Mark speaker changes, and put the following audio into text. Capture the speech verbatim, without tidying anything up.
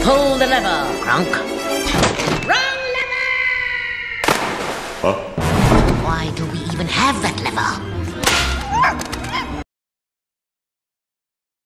Speaker 1: Pull the lever, Kronk. Wrong lever!
Speaker 2: Huh?
Speaker 1: Why do we even have that lever?